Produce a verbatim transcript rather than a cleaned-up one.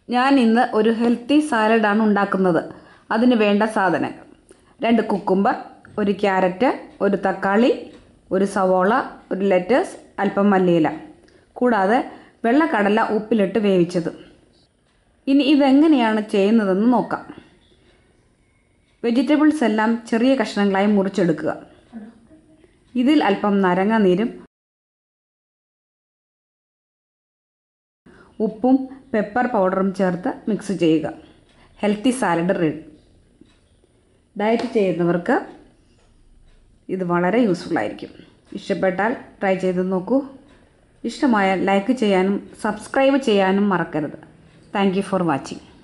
ഞാൻ ഇന്ന് ഒരു ഹെൽത്തി സാലഡാണ് ഉണ്ടാക്കുന്നത്. അതിന് വേണ്ട സാധനങ്ങൾ: രണ്ട് കുക്കുംബർ, ഒരു ക്യാരറ്റ്, ഒരു തക്കാളി, ഒരു സവോള, ഒരു ലെറ്റസ്, അല്പം മല്ലിയില, കൂടാതെ വെള്ളക്കടല ഉപ്പിലിട്ട് വേവിച്ചത്. ഇനി ഇതെങ്ങനെയാണ് ചെയ്യുന്നതെന്ന് നോക്കാം. വെജിറ്റബിൾസ് എല്ലാം ചെറിയ കഷ്ണങ്ങളായി മുറിച്ചെടുക്കുക. ഇതിൽ അല്പം നാരങ്ങാനീരും ഉപ്പും പെപ്പർ പൗഡറും ചേർത്ത് മിക്സ് ചെയ്യുക. Healthy salad ready. ഡയറ്റ് ചെയ്യുന്നവർക്ക് ഇത് വളരെ യൂസ്ഫുൾ ആയിരിക്കും. ഇഷ്ടപ്പെട്ടാൽ ട്രൈ ചെയ്ത് നോക്കൂ. ഇഷ്ടമായാൽ ലൈക്ക് ചെയ്യാനും സബ്സ്ക്രൈബ് ചെയ്യാനും മറക്കരുത്. Thank you for watching.